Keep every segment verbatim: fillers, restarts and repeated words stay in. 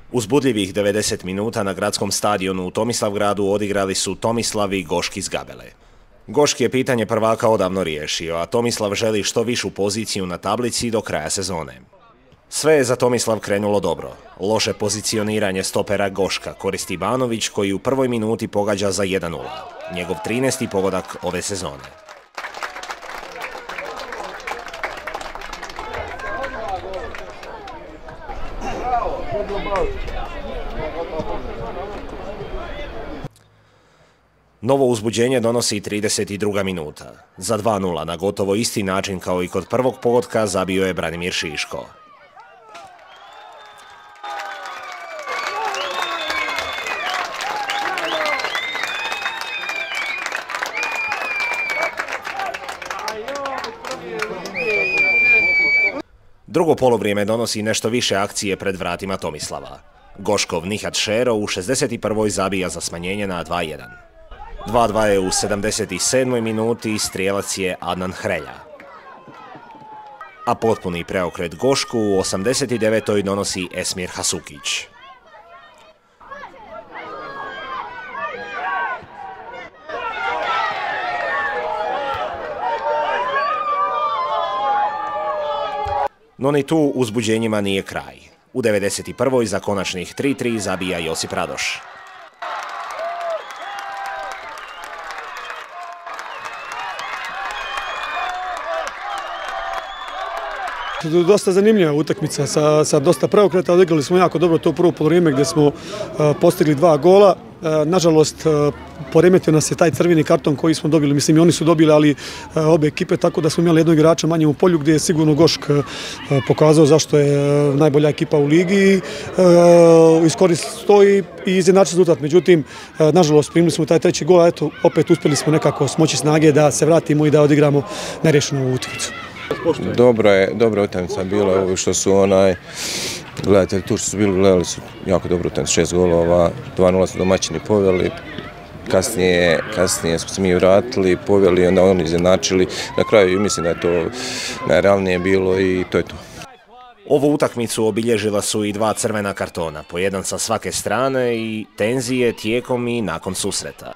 Uzbudljivih devedeset minuta na gradskom stadionu u Tomislavgradu odigrali su Tomislav i Goški iz Gabele. Goški je pitanje prvaka odavno riješio, a Tomislav želi što višu poziciju na tablici do kraja sezone. Sve je za Tomislav krenulo dobro. Loše pozicioniranje stopera Goška koristi Banović koji u prvoj minuti pogađa za jedan nula. Njegov trinaesti pogodak ove sezone. Novo uzbuđenje donosi i trideset druga minuta. Za dva nula na gotovo isti način kao i kod prvog pogotka zabio je Branimir Šiško. Drugo poluvrijeme donosi nešto više akcije pred vratima Tomislava. Goškov Nihat Šero u šezdeset prvoj zabija za smanjenje na dva jedan. dva dva je u sedamdeset sedmoj minuti, strijelac je Adnan Hrelja. A potpuni preokret Gošku u osamdeset devetoj donosi Esmir Hasukić. No ni tu uzbuđenjima nije kraj. U devedeset prvoj za konačnih tri tri zabija Josip Radoš. Dosta zanimljiva utakmica sa, sa dosta preokreta. Odigrali smo jako dobro to prvo poluvrijeme gdje smo uh, postigli dva gola. Uh, nažalost, uh, poremetio nas je taj crveni karton koji smo dobili. Mislim, i oni su dobili, ali uh, obe ekipe, tako da smo imali jednog igrača manje u polju gdje je sigurno Gošk uh, pokazao zašto je uh, najbolja ekipa u ligi. Uh, iskoristili to i, i izjednačili rezultat. Međutim, uh, nažalost, primili smo taj treći gol, a eto, opet uspjeli smo nekako smoći snage da se vratimo i da odigramo nerješenu ovu utakmicu. Dobro je, dobra utakmica bila, ovo što su onaj, gledajte, tu što su bili, gledali su jako dobro utakmicu, šest golova, dva nula su domaćini poveli, kasnije, kasnije smo se mi vratili, poveli, onda oni izjednačili, na kraju mislim da je to najrealnije bilo i to je to. Ovu utakmicu obilježila su i dva crvena kartona, po jedan sa svake strane i tenzije tijekom i nakon susreta.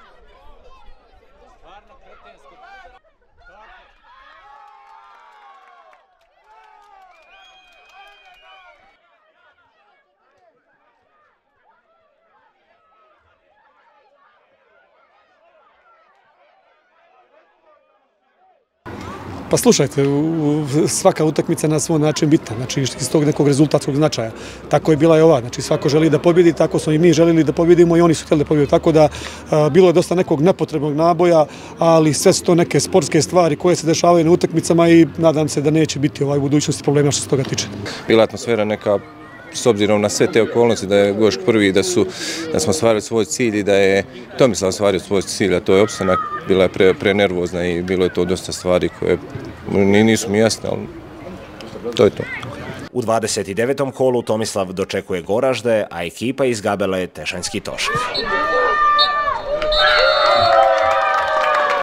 Pa slušajte, svaka utakmica na svoj način bitna, znači iz tog nekog rezultatskog značaja. Tako je bila i ova, znači svako želi da pobjedi, tako smo i mi želili da pobjedimo i oni su htjeli da pobjedi. Tako da a, bilo je dosta nekog nepotrebnog naboja, ali sve su to neke sportske stvari koje se dešavaju na utakmicama i nadam se da neće biti ovaj u budućnosti problema što se toga tiče. Bila atmosfera neka, s obzirom na sve te okolnosti, da je Gošk prvi, da, su, da smo ostvarili svoj cilj i da je Tomislav ostvario svoj cilj, a to je opstanak, bila je pre, pre nervozna i bilo je to dosta stvari koje nisu mi jasne, ali to je to. U dvadeset devetom kolu Tomislav dočekuje Goražde, a ekipa iz Gabele Tešanjski Tošak.